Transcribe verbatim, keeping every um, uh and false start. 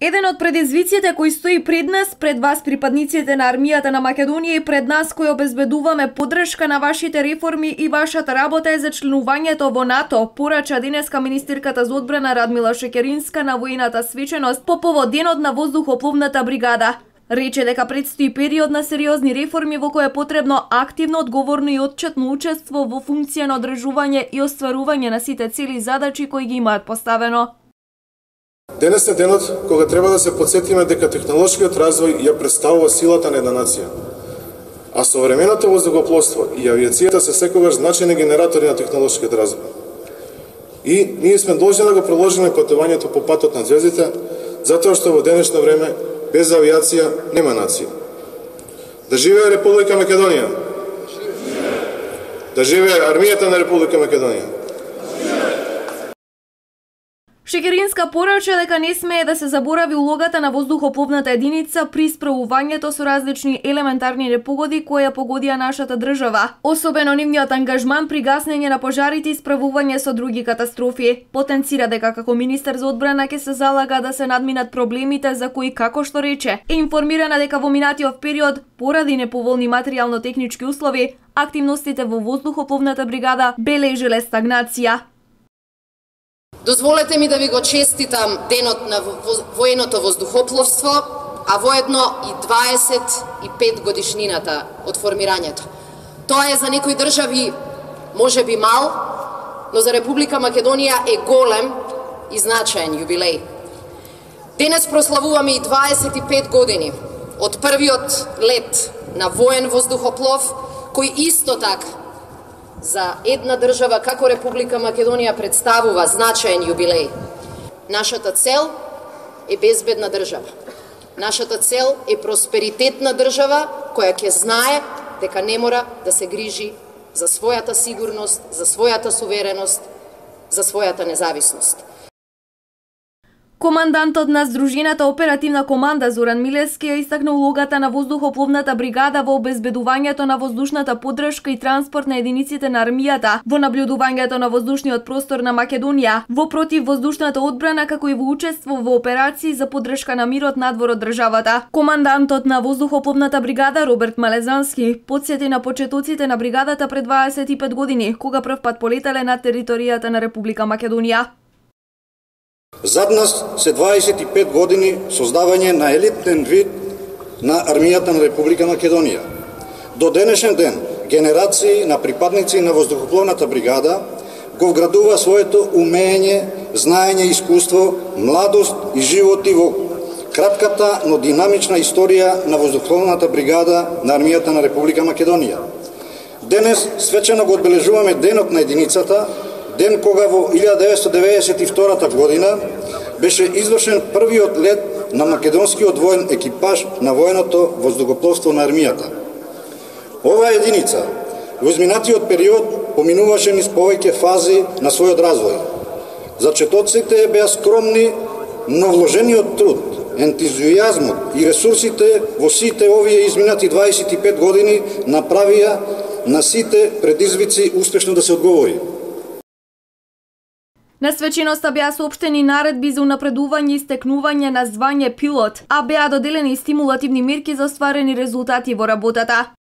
Еден од предизвиците кои стои пред нас, пред вас припадниците на армијата на Македонија и пред нас кои обезбедуваме поддршка на вашите реформи и вашата работа е за членувањето во НАТО, порача денеска министерката за одбрана Радмила Шекеринска на војната свеченост по повод денот на воздухопловната бригада. Рече дека предстои период на сериозни реформи во кој е потребно активно, одговорно и отчетно учество во функција на одржување и остварување на сите цели и задачи кои ги имаат поставено. Денес е денот кога треба да се потсетиме дека технолошкиот развој ја представува силата на една нација. А современото воздухопловство и авиацијата се секогаш значајни генератори на технолошкиот развој. И ние сме должни да го продолжиме патувањето по патот на ѕвездите, затоа што во денешно време без авиација нема нација. Да живее Република Македонија! Да живее армијата на Република Македонија! Шекеринска порача дека не смее да се заборави улогата на воздухопловната единица при справувањето со различни елементарни непогоди кои ја погодија нашата држава, особено нивниот ангажман при гаснење на пожарите и справување со други катастрофи. Потенцира дека како министер за одбрана ќе се залага да се надминат проблемите за кои, како што рече, е информирана дека во минатиот период, поради неповолни материјално-технички услови, активностите во воздухопловната бригада бележеле стагнација. Дозволете ми да ви го честитам денот на военото воздухопловство, а воедно и дваесет и пет годишнината од формирањето. Тоа е за некои држави можеби мал, но за Република Македонија е голем и значаен јубилеј. Денес прославуваме и дваесет и пет години од првиот лет на воен воздухоплов, кој исто така за една држава како Република Македонија представува значаен јубилеј. Нашата цел е безбедна држава. Нашата цел е просперитетна држава која ќе знае дека не мора да се грижи за својата сигурност, за својата сувереност, за својата независност. Командантот на Здружената оперативна команда Зоран Милевски ја истакна улогата на воздухопловната бригада во обезбедувањето на воздушната поддршка и транспорт на единиците на армијата, во наблюдувањето на воздушниот простор на Македонија, во противвоздушната одбрана како и во учество во операции за поддршка на мирот надвор од државата. Командантот на воздухопловната бригада Роберт Малезански потсети на почетоците на бригадата пред дваесет и пет години, кога првпат полетале на територијата на Република Македонија. Зад нас се дваесет и пет години создавање на елитен вид на армијата на Република Македонија. До денешен ден генерации на припадници на воздухопловната бригада го вградува своето умење, знаење, искуство, младост и животи во кратката, но динамична историја на воздухопловната бригада на армијата на Република Македонија. Денес свечено го одбележуваме денот на единицата, ден кога во илјада деветстотини деветдесет и втора година беше извршен првиот лет на македонскиот воен екипаж на военото воздухопловство на армијата. Оваа единица во изминатиот период поминуваше низ повеќе фази на својот развој. Зачетоците беа скромни, но вложениот труд, ентузијазмот и ресурсите во сите овие изминати дваесет и пет години направија на сите предизвици успешно да се одговори. На свеченоста беа соопштени наредби за унапредување и стекнување на звање пилот, а беа доделени стимулативни мерки за остварени резултати во работата.